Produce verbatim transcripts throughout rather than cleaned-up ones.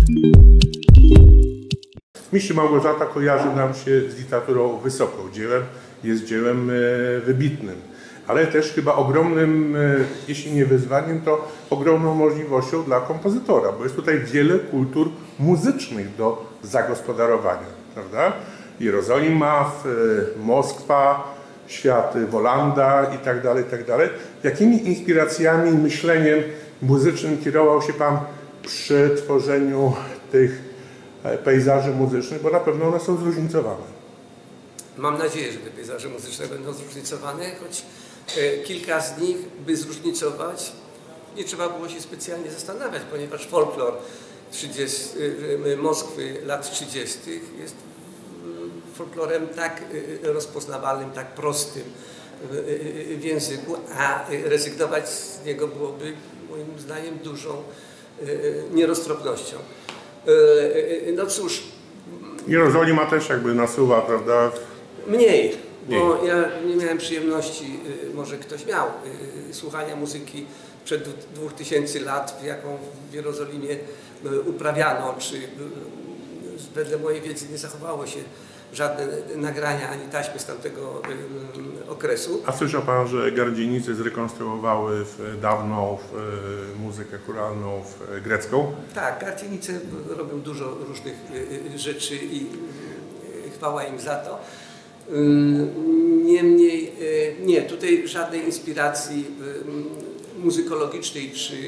Mistrz Małgorzata kojarzy nam się z literaturą wysoką. Dziełem jest dziełem wybitnym, ale też chyba ogromnym, jeśli nie wyzwaniem, to ogromną możliwością dla kompozytora, bo jest tutaj wiele kultur muzycznych do zagospodarowania, prawda? Jerozolima, Moskwa, świat Wolanda i tak dalej, i tak dalej. Jakimi inspiracjami, myśleniem muzycznym kierował się Pan przy tworzeniu tych pejzaży muzycznych, bo na pewno one są zróżnicowane. Mam nadzieję, że te pejzaże muzyczne będą zróżnicowane, choć e, kilka z nich, by zróżnicować, nie trzeba było się specjalnie zastanawiać, ponieważ folklor trzydziestych, Moskwy lat trzydziestych jest folklorem tak rozpoznawalnym, tak prostym w języku, a rezygnować z niego byłoby moim zdaniem dużą nieroztropnością. No cóż... Jerozolima też jakby nasuwa, prawda? Mniej, bo ja nie miałem przyjemności, może ktoś miał, słuchania muzyki przed dwóch tysięcy lat, jaką w Jerozolimie uprawiano, czy wedle mojej wiedzy nie zachowało się żadne nagrania ani taśmy z tamtego okresu. A słyszał Pan, że Gardzienice zrekonstruowały w dawną w muzykę chóralną w grecką? Tak, Gardzienice robią dużo różnych rzeczy i chwała im za to. Niemniej, nie, tutaj żadnej inspiracji muzykologicznej czy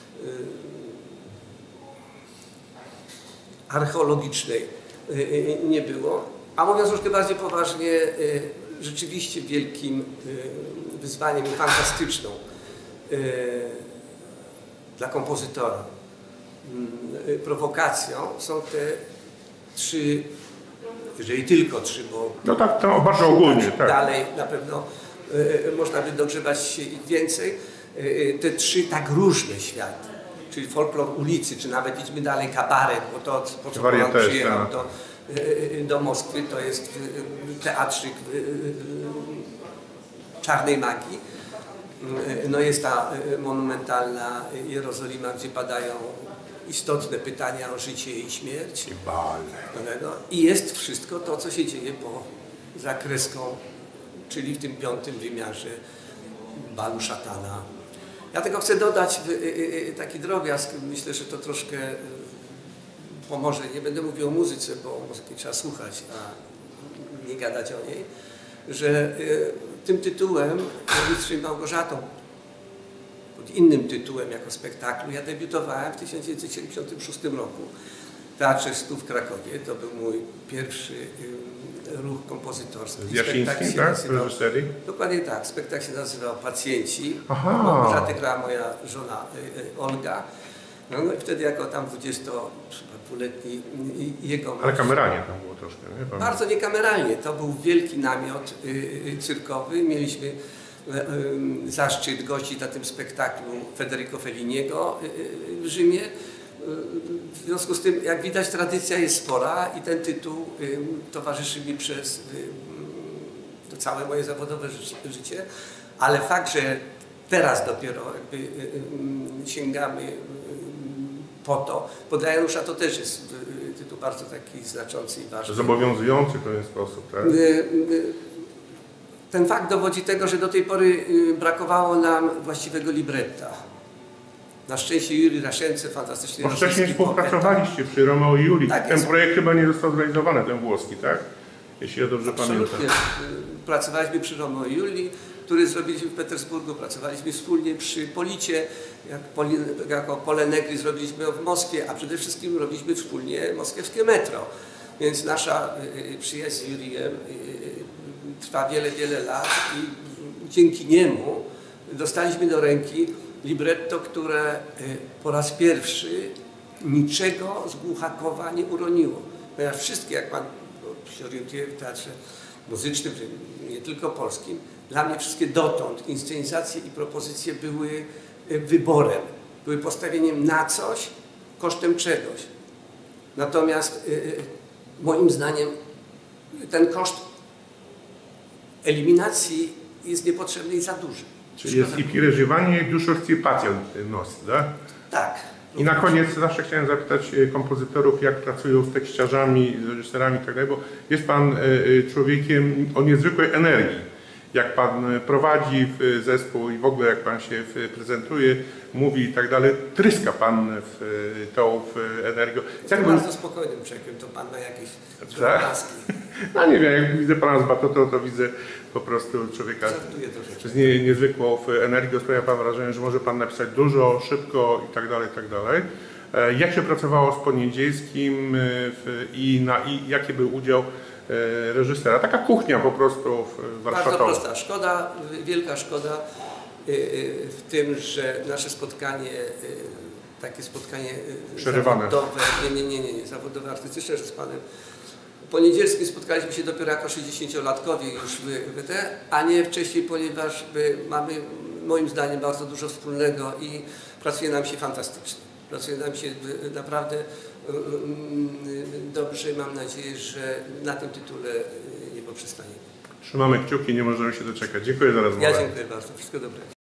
archeologicznej nie było. A mówiąc troszkę bardziej poważnie, rzeczywiście wielkim wyzwaniem i fantastyczną dla kompozytora prowokacją są te trzy, jeżeli tylko trzy, bo no tak, to bardzo ogólnie, tak. Dalej na pewno można by dogrzewać się ich więcej, te trzy tak różne światy, czyli folklor ulicy, czy nawet idźmy dalej, kabaret, bo to po co Pan przyjechał do, do Moskwy, to jest teatrzyk czarnej magii. No jest ta monumentalna Jerozolima, gdzie padają istotne pytania o życie i śmierć. I bal. I jest wszystko to, co się dzieje poza kreską, czyli w tym piątym wymiarze balu szatana. Ja tego chcę dodać taki drobiazg, myślę, że to troszkę pomoże. Nie będę mówił o muzyce, bo muzyki trzeba słuchać, a nie gadać o niej, że tym tytułem, Mistrzem Małgorzatą, pod innym tytułem jako spektaklu, ja debiutowałem w tysiąc dziewięćset siedemdziesiątym szóstym roku w Teatrze Stu w Krakowie. To był mój pierwszy ruch kompozytorski. Z Jasińskim, tak? W reżyserii? Dokładnie tak. Spektakl się nazywał Pacjenci. Aha. Małgorzatę grała moja żona Olga. No, no i wtedy jako tam dwudziestoletni jego... Ale kameralnie tam było troszkę, nie? Pamiętam. Bardzo niekameralnie. To był wielki namiot cyrkowy. Mieliśmy zaszczyt gościć na tym spektaklu Federico Felliniego w Rzymie. W związku z tym, jak widać, tradycja jest spora i ten tytuł towarzyszy mi przez to całe moje zawodowe życie, ale fakt, że teraz dopiero jakby sięgamy po to, pod dla Janusza to też jest tytuł bardzo taki znaczący i ważny. Zobowiązujący w pewien sposób, tak? Ten fakt dowodzi tego, że do tej pory brakowało nam właściwego libretta. Na szczęście Juri Raszence, fantastycznie Bo wcześniej współpracowaliście przy Romeo i Julii. Tak, ten jest. projekt chyba nie został zrealizowany, ten włoski, tak? Jeśli ja dobrze Absolutnie. pamiętam. Pracowaliśmy przy Romeo i Julii, który zrobiliśmy w Petersburgu, pracowaliśmy wspólnie przy Policie, jak Poli, jako Pole Negri zrobiliśmy w Moskwie, a przede wszystkim robiliśmy wspólnie moskiewskie metro. Więc nasza przyjaźń z Jurijem trwa wiele, wiele lat i dzięki niemu dostaliśmy do ręki libretto, które po raz pierwszy niczego z Głuchakowa nie uroniło. Ponieważ wszystkie, jak Pan się orientuje w teatrze muzycznym, nie tylko polskim, dla mnie wszystkie dotąd inscenizacje i propozycje były wyborem, były postawieniem na coś kosztem czegoś. Natomiast moim zdaniem ten koszt eliminacji jest niepotrzebny i za duży. Czyli jest i przeżywanie, i dużo scypacja w nocy, tak? Tak. I na koniec zawsze chciałem zapytać kompozytorów, jak pracują z tekściarzami, z reżyserami i tak dalej, bo jest Pan człowiekiem o niezwykłej energii. Jak Pan prowadzi zespół i w ogóle jak Pan się prezentuje, mówi i tak dalej, tryska Pan w tą w energią. Jestem Jak bardzo spokojnym człowiekiem, to Pan ma jakieś blaski. No nie wiem, jak widzę Pana z Batotą, to widzę po prostu człowieka z nie, niezwykłą energią. Sprawia Pan wrażenie, że może Pan napisać dużo, szybko i tak dalej, i tak dalej. Jak się pracowało z Poniedzielskim i, na, i jaki był udział reżysera? Taka kuchnia po prostu warsztatowa. Bardzo prosta. Szkoda, wielka szkoda w tym, że nasze spotkanie, takie spotkanie Przerywane. zawodowe, nie, nie, nie, nie, nie, zawodowe, artystyczne, że z Panem Poniedzielskim spotkaliśmy się dopiero jako sześćdziesięciolatkowie już wy, wy te, a nie wcześniej, ponieważ mamy moim zdaniem bardzo dużo wspólnego i pracuje nam się fantastycznie. Pracuje nam się naprawdę dobrze. Mam nadzieję, że na tym tytule nie poprzestaniemy. Trzymamy kciuki, nie możemy się doczekać. Dziękuję za rozmowę. Ja dziękuję bardzo. Wszystkiego dobrego.